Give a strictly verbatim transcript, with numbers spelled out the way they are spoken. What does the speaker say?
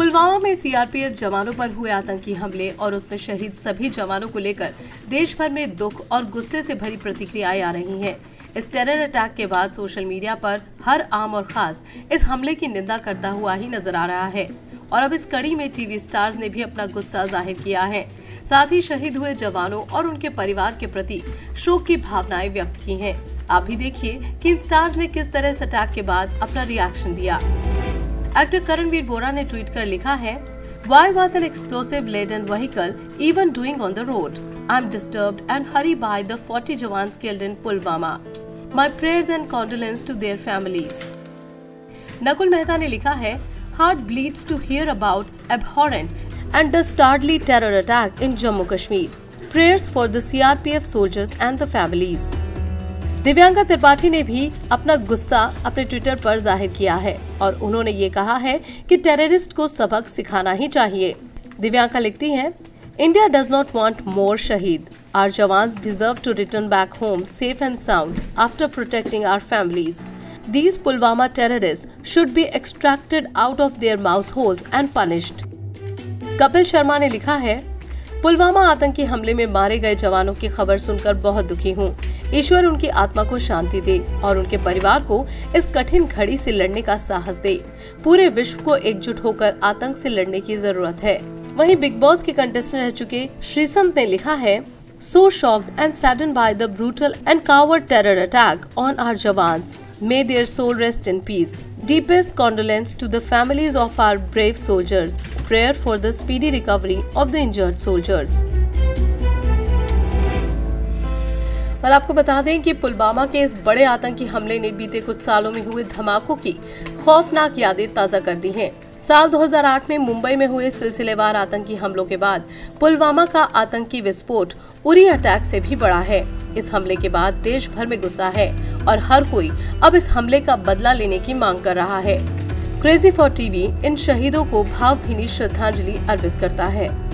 पुलवामा में सीआरपीएफ जवानों पर हुए आतंकी हमले और उसमें शहीद सभी जवानों को लेकर देश भर में दुख और गुस्से से भरी प्रतिक्रियाएं आ रही हैं। इस टेरर अटैक के बाद सोशल मीडिया पर हर आम और खास इस हमले की निंदा करता हुआ ही नजर आ रहा है और अब इस कड़ी में टीवी स्टार्स ने भी अपना गुस्सा जाहिर किया है। साथ ही शहीद हुए जवानों और उनके परिवार के प्रति शोक की भावनाएं व्यक्त की हैं। आप भी देखिए कि इन स्टार्स ने किस तरह इस अटैक के बाद अपना रिएक्शन दिया। एक्टर करणवीर बोरा ने ट्वीट कर लिखा है, Why was an explosive laden vehicle even doing on the road? I'm disturbed and hurried by the forty jawans killed in Pulwama. My prayers and condolences to their families. Nakul Mehta ने लिखा है, Heart bleeds to hear about abhorrent and dastardly terror attack in Jammu Kashmir. Prayers for the C R P F soldiers and the families. Divyanka Tripathi ने भी अपना गुस्सा अपने Twitter पर जाहिर किया है और उन्होंने ये कहा है कि टेररिस्ट को सबक सिखाना ही चाहिए। दिव्यांका लिखती हैं, India does not want more shaheed. Our jawans deserve to return back home safe and sound after protecting our families. These Pulwama terrorist should be extracted out of their mouse holes and punished. Kapil Sharma ने लिखा है, पुलवामा आतंकी हमले में मारे गए जवानों की खबर सुनकर बहुत दुखी हूँ। ईश्वर उनकी आत्मा को शांति दे और उनके परिवार को इस कठिन घड़ी से लड़ने का साहस दे। पूरे विश्व को एकजुट होकर आतंक से लड़ने की जरूरत है। वहीं बिग बॉस के कंटेस्टेंट रह चुके श्रीसंत ने लिखा है, So shocked and saddened by the brutal and coward terror attack on our jawans. May their soul rest in peace. Deepest condolence to the families of our brave soldiers. Prayer for the speedy recovery of the injured soldiers. और आपको बता दें कि पुलवामा के इस बड़े आतंकी हमले ने बीते कुछ सालों में हुए धमाकों की खौफनाक यादें ताज़ा कर दी हैं। साल दो हज़ार आठ में मुंबई में हुए सिलसिलेवार आतंकी हमलों के बाद पुलवामा का आतंकी विस्फोट उरी अटैक से भी बड़ा है। इस हमले के बाद देश भर में गुस्सा है और हर कोई अब इस हमले का बदला लेने की मांग कर रहा है। क्रेजी फॉर टीवी इन शहीदों को भावभीनी श्रद्धांजलि अर्पित करता है।